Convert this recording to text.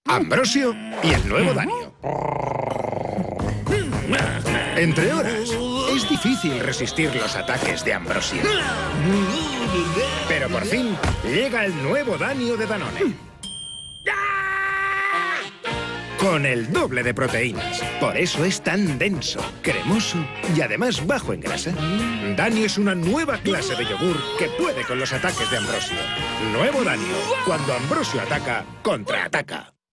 Ambrosio y el nuevo Danio. Entre horas, es difícil resistir los ataques de Ambrosio. Pero por fin, llega el nuevo Danio de Danone. Con el doble de proteínas. Por eso es tan denso, cremoso y además bajo en grasa. Danio es una nueva clase de yogur que puede con los ataques de Ambrosio. Nuevo Danio. Cuando Ambrosio ataca, contraataca.